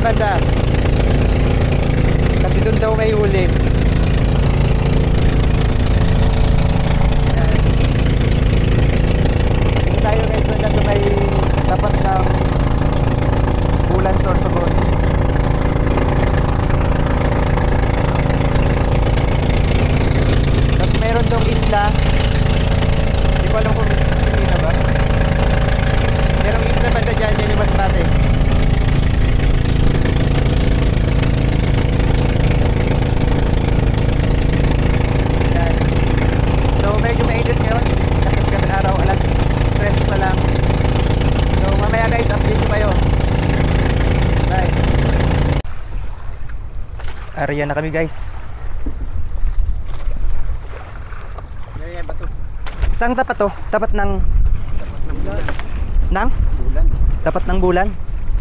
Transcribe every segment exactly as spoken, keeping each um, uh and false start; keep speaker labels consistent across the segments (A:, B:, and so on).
A: banda. Kasi doon daw may huli. Ayan. Dito tayo guys banda sa may tapat ng Bulan Sorsogon. Tapos meron dong isla. Hindi ko alam kung kita ba. Merong isla banda dyan, dyan yung Masbate. Yan. So medyo mainit ngayon. Tapos kaming araw, alas tres pa lang. So mamaya guys, update ko kayo. Bye. Area na kami guys. Saan tapat to? Tapat ng Nang?
B: Bulan.
A: Tapat ng Bulan.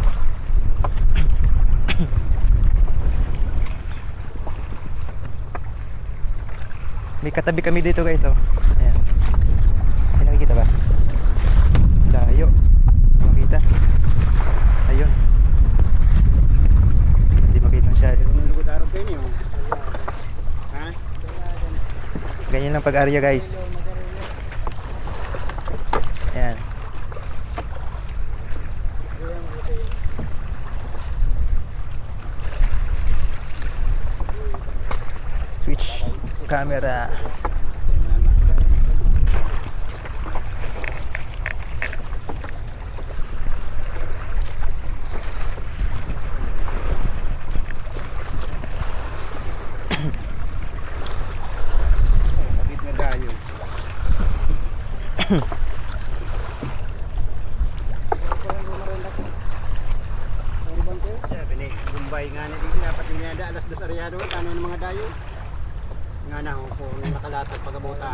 A: May katabi kami dito guys oh. Ayan. Ay, nakikita ba? Layo. Makita. Ayun. Hindi makita masyado. Ganyan lang pag-area guys. Ayan. Switch camera.
B: Kapit na dayo. Bumbay nga na dito, dapat dinada alas dos aryado, tano ng mga dayo. Nga na, kung nakalatag pagabota.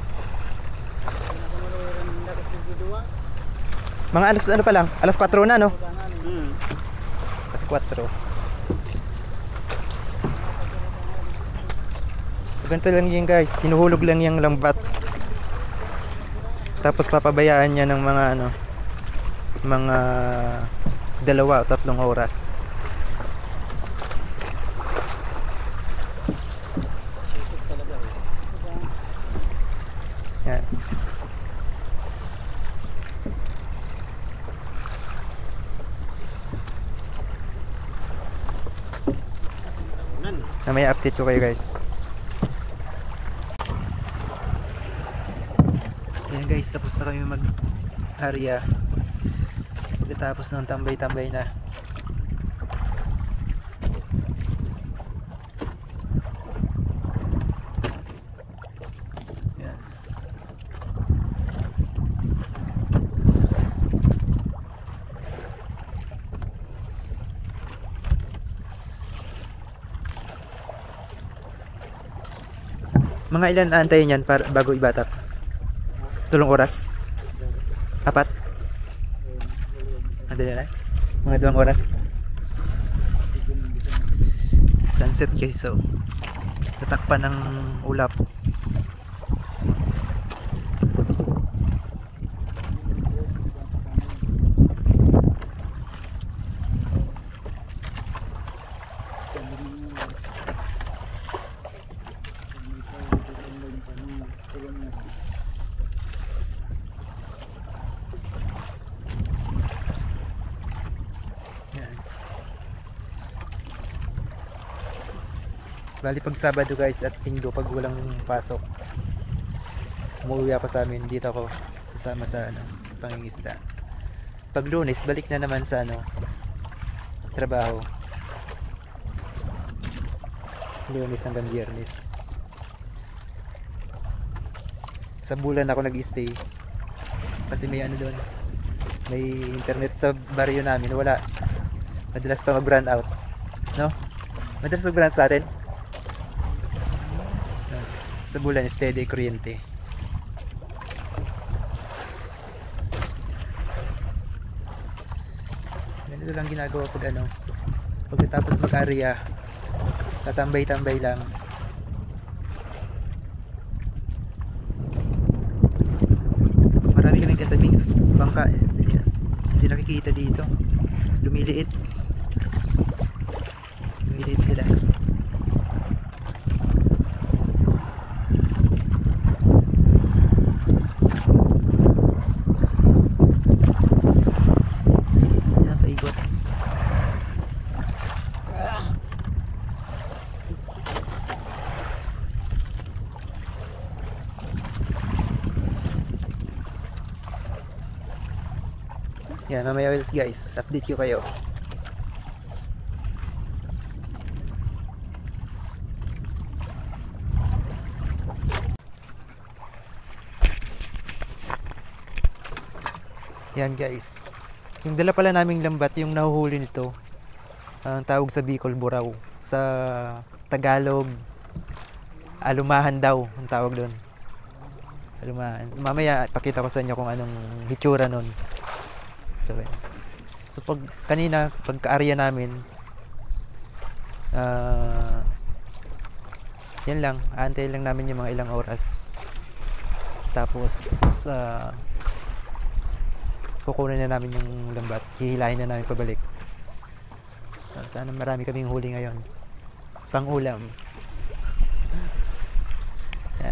A: Mga alas ano pa lang? Alas kwatro na no?
B: Hmm.
A: Alas kwatro. So ganito lang yun guys. Hinuhulog lang yung lambat. Tapos papabayaan niya ng mga ano, mga dalawa o tatlong oras. Yan. Na may update ko kayo guys. Yan guys, tapos na kami mag area. Pagkatapos ng tambay-tambay na. Yan. Mga ilan aantayin yan para bago ibatak? Tulong oras? Apat? Ano na? Mga dalawang oras? Sunset guys, so tatakpan ng ulap. Bali pag Sabado guys at Linggo pag walang pasok, umuwi pa sa amin, dito ako sasama sa ano, pangingisda. Pag Lunes balik na naman sa ano, trabaho. Lunes hanggang Biyernes. Sa Bulan ako nag-stay kasi may ano doon, may internet sa baryo namin, wala. Madalas pa mag-brand out, no? Madalas mag-brand sa atin. Sa Bulan steady kuryente. Ganito lang ginagawa pag ano, pagkatapos mag-area, tatambay-tambay lang. Marami kaming katabing sa bangka, hindi nakikita dito, lumiliit. Maliit sila. Yan, paikot. Yan, mamaya ulit guys, update ko kayo. Yan guys, yung dala pala naming lambat, yung nahuhuli nito, ang tawag sa Bicol Buraw, sa Tagalog alumahan daw ang tawag doon. Alumahan. Mamaya pakita ko sa inyo kung anong hitsura nun. So, so pag kanina pagka-area namin, uh, yan lang, aantay lang namin yung mga ilang oras. Tapos uh, kukunin na namin yung lambat, hihilahin na namin pabalik. Uh, sana marami kaming huli ngayon, pang ulam. Yan.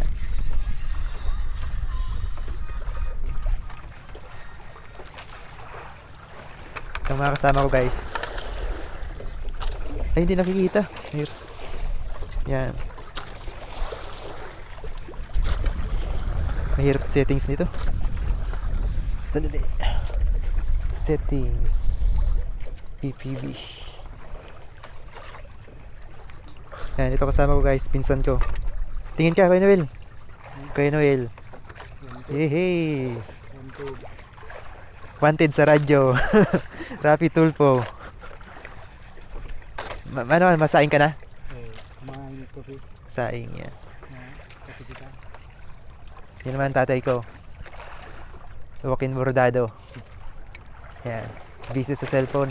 A: Yung mga kasama ko guys, ay hindi nakikita. Here. Yan, mahirap settings nito. Tandali. Settings P P B. Yan, ito kasama ko guys, pinsan ko. Tingin ka, Kuya Noel. Kuya Noel. Hey, hey. Wanted sa radyo. Rapi Tulpo. Ma ano, masaing ka na?
B: Eh, kumain ko rin.
A: Saing yan.
B: Kasi kita.
A: Yan naman tatay ko. Joaquin Bordado. Yan. Busy sa cellphone.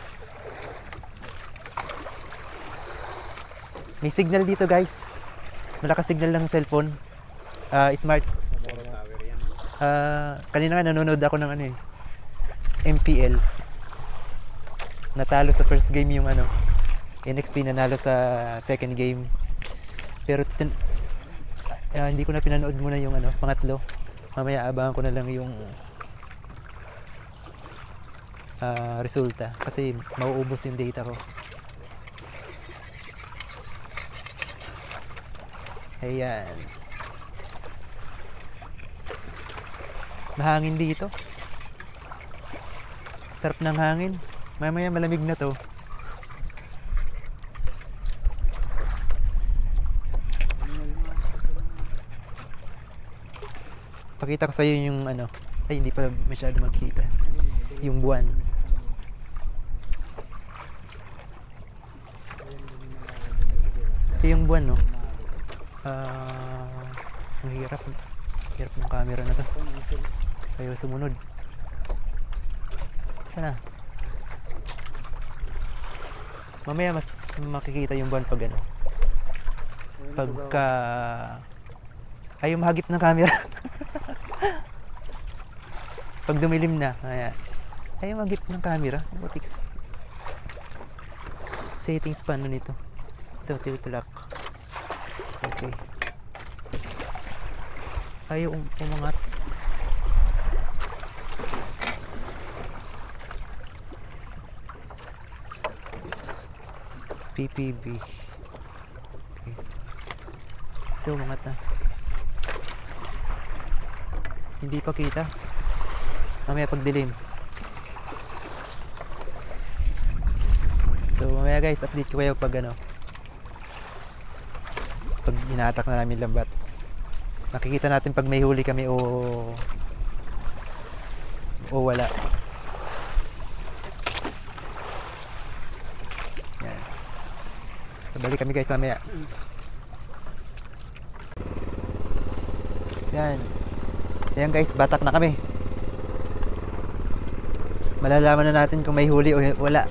A: May signal dito guys. Malakas signal ng cellphone. Ah, smart.
B: Tower yan.
A: Ah, kanina nga nanonood ako ng ano eh, M P L. Natalo sa first game yung ano, N X P nanalo sa second game. Pero tin- ah, hindi ko na pinanood muna yung ano, pangatlo. Mamaya abangan ko na lang yung ah, resulta kasi mauubos yung data ko. Ayan. Mahangin dito. Sarap ng hangin. Mamaya malamig na to. Pakita ko sa iyo yung ano. Ay, hindi pa masyado magkita. Yung buwan. Ito yung buwan, no? Ah, ang hirap. Hirap ng camera na to. Ayaw sumunod. Sana. Mamaya mas makikita yung buwan pag ano. Pagka ayaw mahagip ng camera. Pag dumilim na, kaya ayaw mahagip ng camera. Butiks. Settings pa ano nito. Ito, tiltulak. Okay. Ayaw um umangat. P P B. Okay. Ito, umangat na. Hindi pa kita. Mamaya pagdilim. So mamaya guys, update ko kayo pag ano, pag inaatak na namin lambat. Nakikita natin pag may huli kami o o wala. Yan. So balik kami guys mamaya. Yan. Yan guys, batak na kami. Malalaman na natin kung may huli o wala.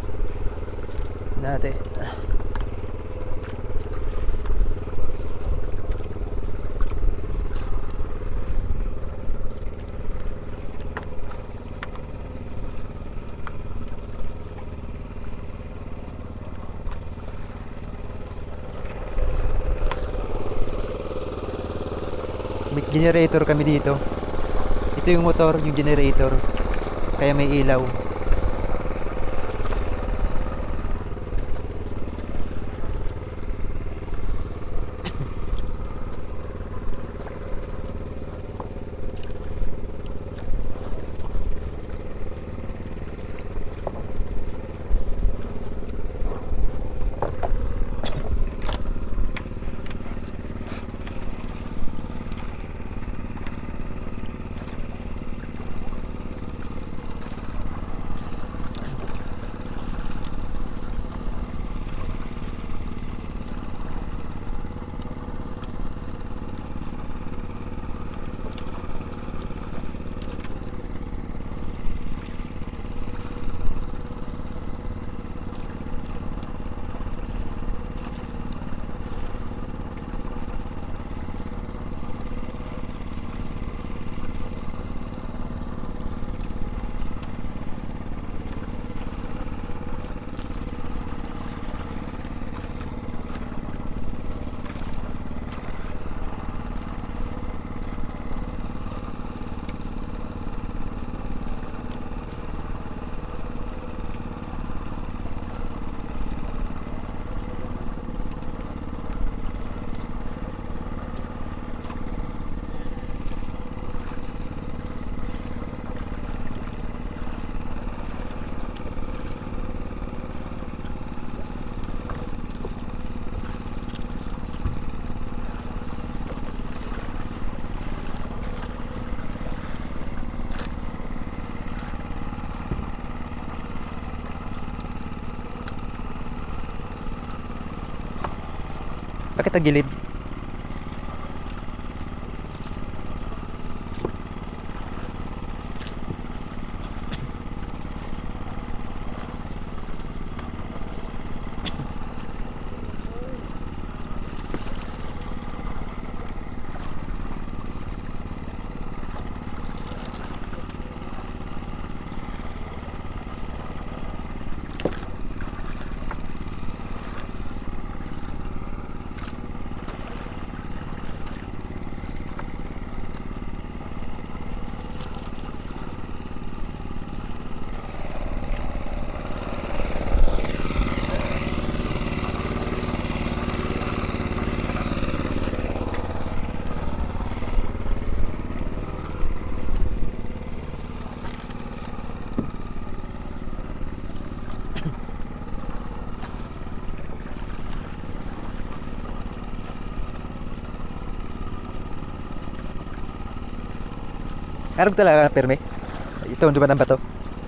A: Natin. generator kami dito. Ito yung motor, yung generator. Kaya may ilaw. Bakit tagilid? Arog talaga perme. Ito, di ba ng bato?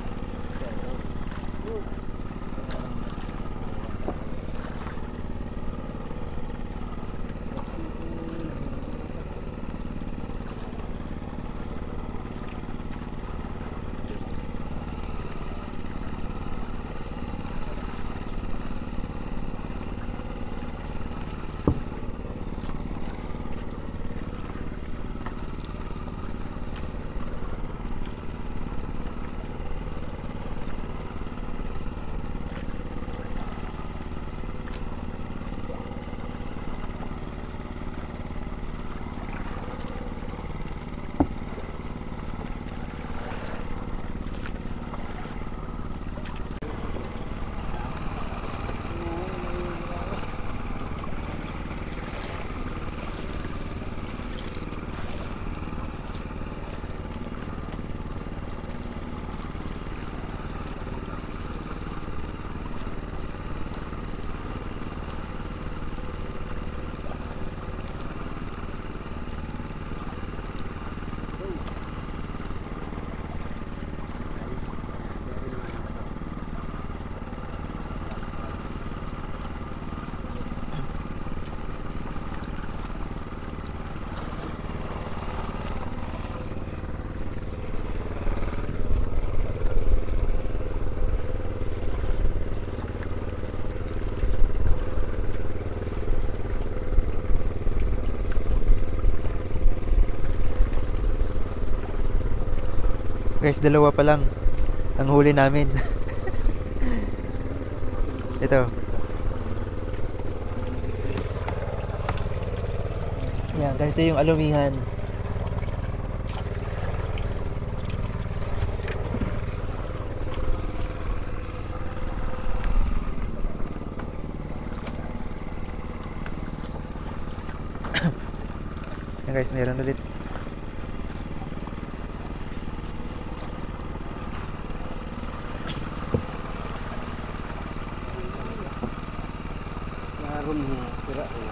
A: Guys, dalawa pa lang ang huli namin. Ito. Yan, ganito yung alumihan. guys, meron ulit.
B: Naroon mo, sira ko.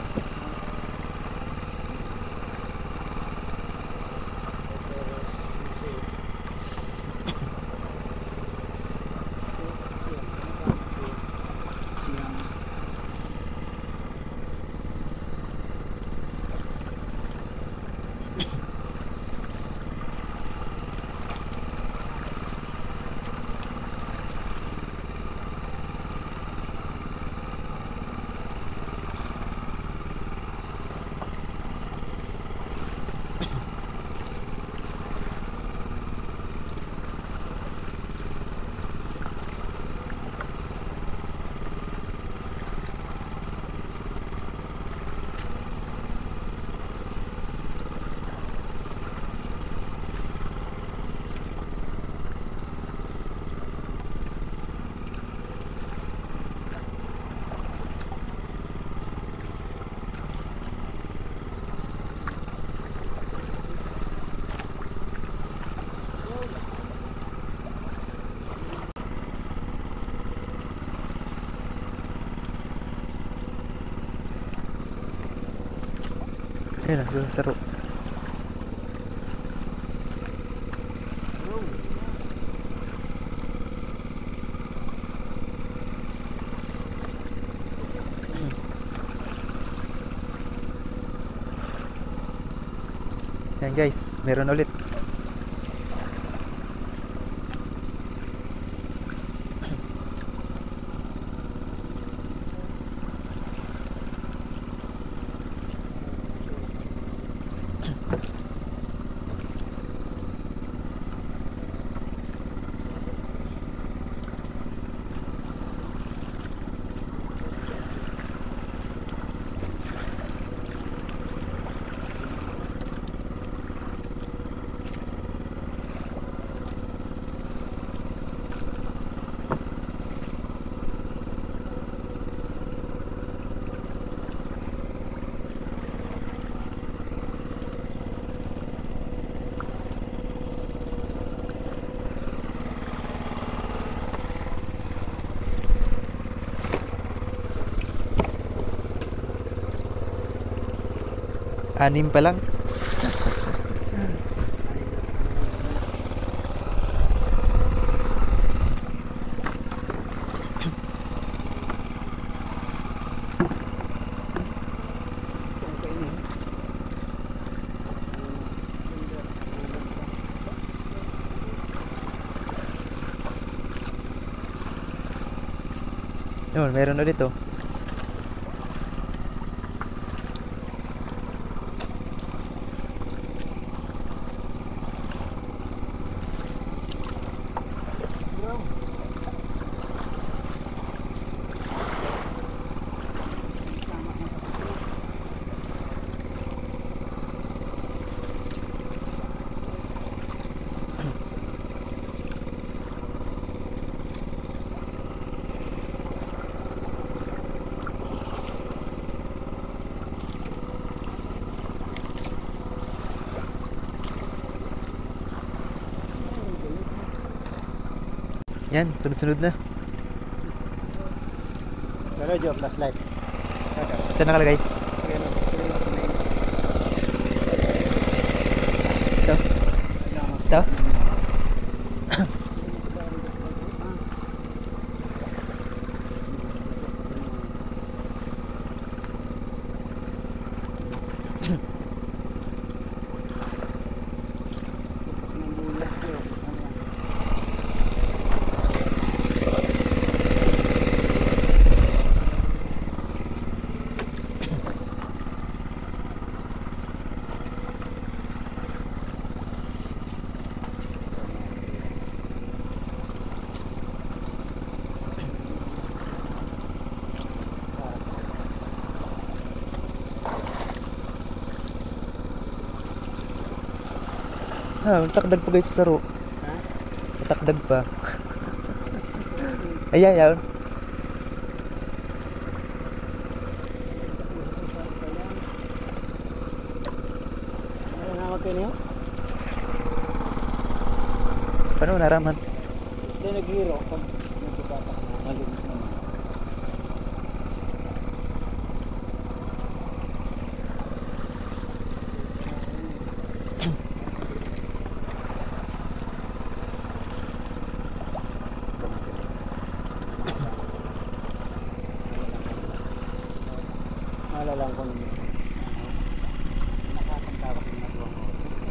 A: Ayun na, yung saro. Yan guys, meron ulit. Anim pa lang. Yun, meron ulit oh. Yan, sunod-sunod na.
B: Pero job, last light.
A: Saan nakalagay? Ito. Ito. Ah, takdag pa guys sa saro. Takdag pa. Ayan, ayan.
B: okay niyo?
A: Paano naraman?
B: Hindi naghiro pag nagbabatak na malimit naman. Malalang ko naman. Nakakantawak yung nagawa ko.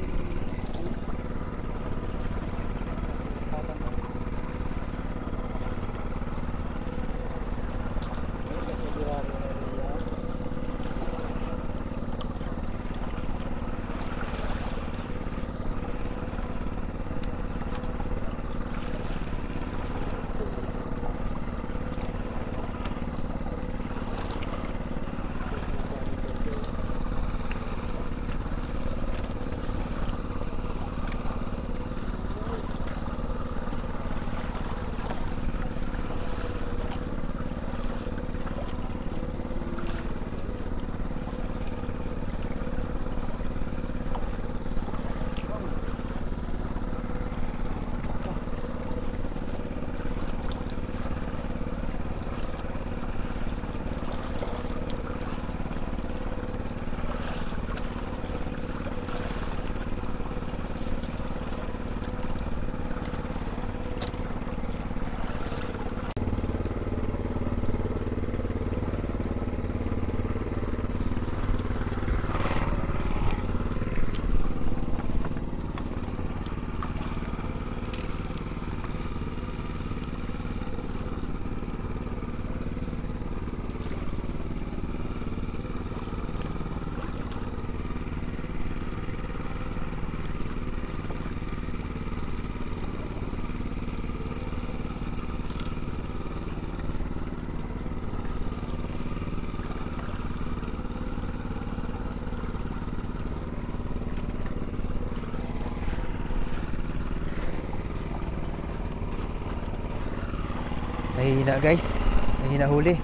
A: Mahina guys, mahina huli.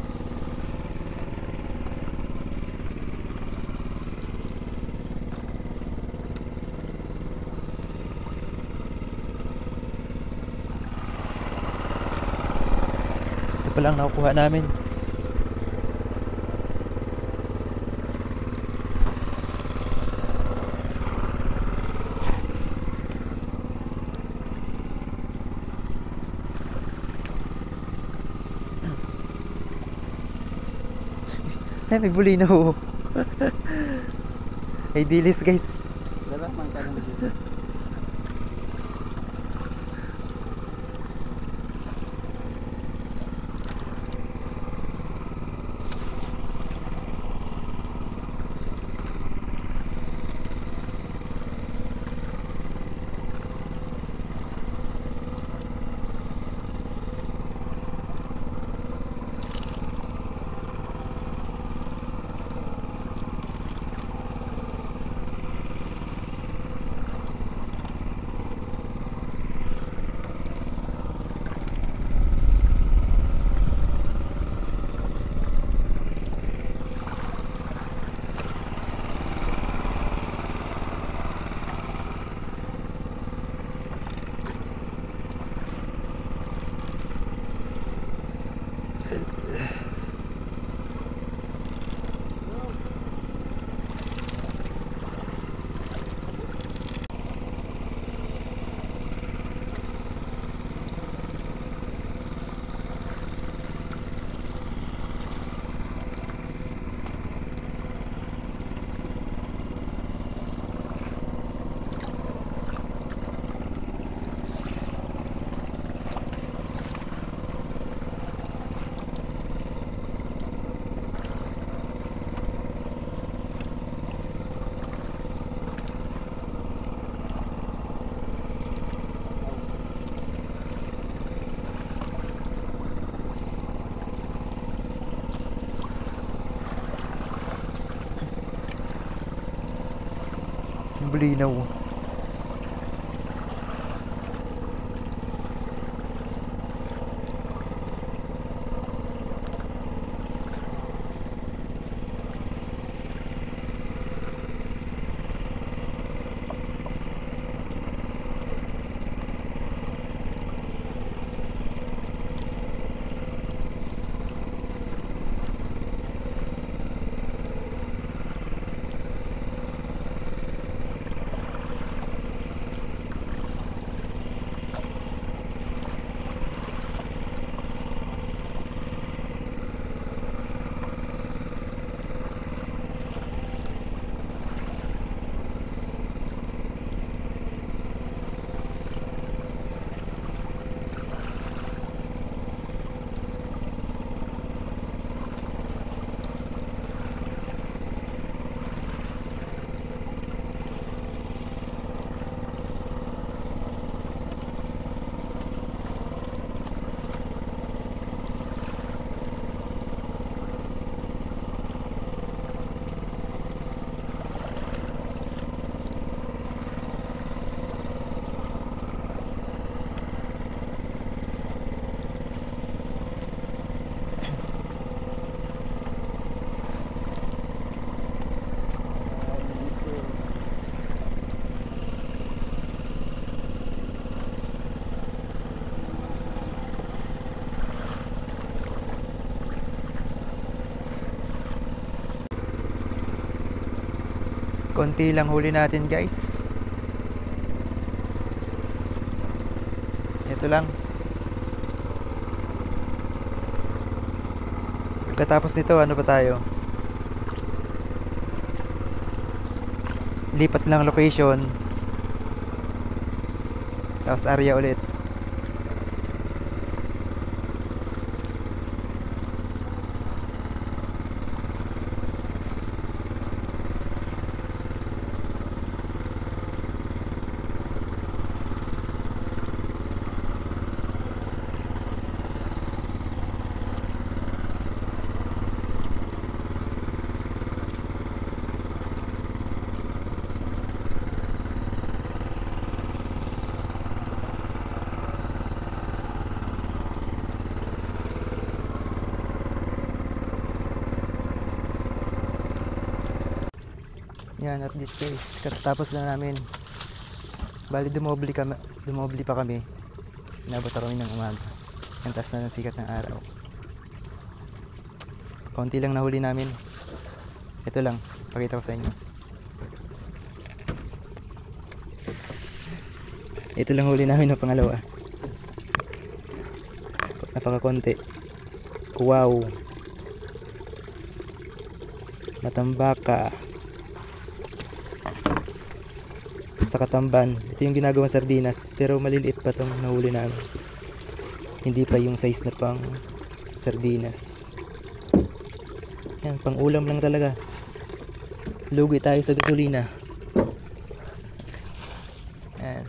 A: Ito pa lang nakukuha namin. Ay, may bulinaw. Ay, dilis guys.
B: Dala man ka lang dito.
A: Bulinaw. Konti lang huli natin guys. Ito lang. Pagkatapos nito, ano pa tayo? Lipat lang location. Tapos area ulit. Yan, update guys. Katapos lang namin. Bali dumobli kami, dumobli pa kami. Inabot ako kami ng umaga. Ang taas na ng sikat ng araw. Konti lang nahuli namin. Ito lang, pakita ko sa inyo. Ito lang huli namin ng pangalawa. Napaka-konti. Wow. Matambaka. Sa katamban. Ito yung ginagawang sardinas, pero maliliit pa tong nahuli namin. Hindi pa yung size na pang sardinas. Yan, pang ulam lang talaga. Lugi tayo sa gasolina. Yan.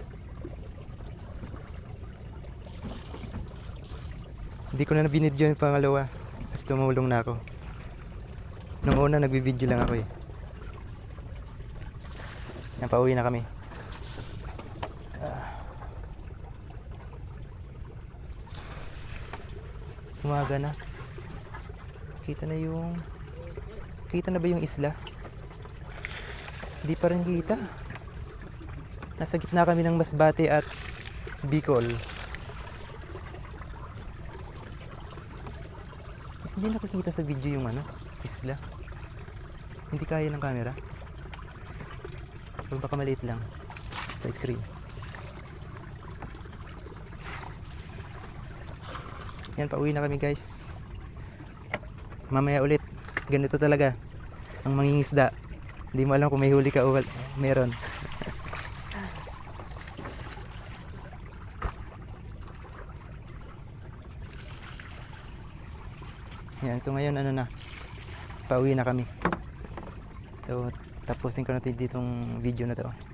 A: Hindi ko na binidyo yung pangalawa. Tapos tumulong na ako. Nung una nagbibideo lang ako eh. Yan, pauwi na kami. Umaga na. Kita na yung kita na ba yung isla? Hindi pa rin kita. Nasa gitna kami ng Masbate at Bicol. Hindi nakikita sa video yung ano, isla. Hindi kaya ng camera. O baka maliit lang sa screen. Yan, pauwi na kami guys. Mamaya ulit. Ganito talaga ang mangingisda. Hindi mo alam kung may huli ka o meron. Yan, so ngayon ano na, pauwi na kami. So tapusin ko natin ditong video na to.